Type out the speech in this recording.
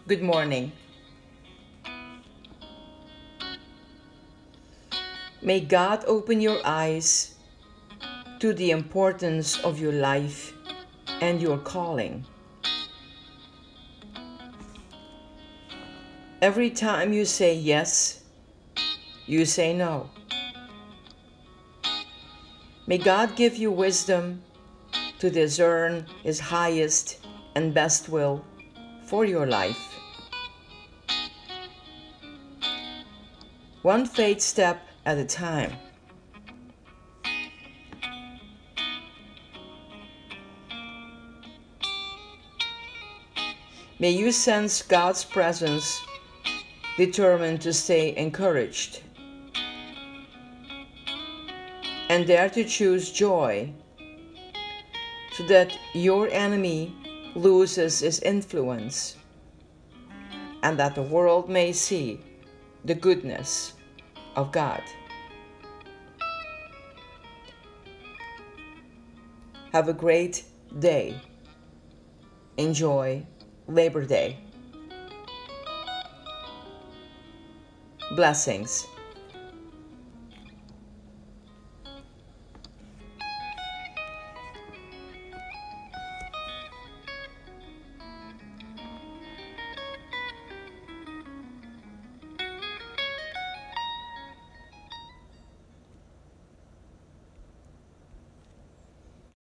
Good morning. May God open your eyes to the importance of your life and your calling. Every time you say yes, you say no. May God give you wisdom to discern His highest and best will for your life. One faith step at a time. May you sense God's presence, determined to stay encouraged, and dare to choose joy so that your enemy loses his influence and that the world may see the goodness of God. Have a great day. Enjoy Labor Day. Blessings.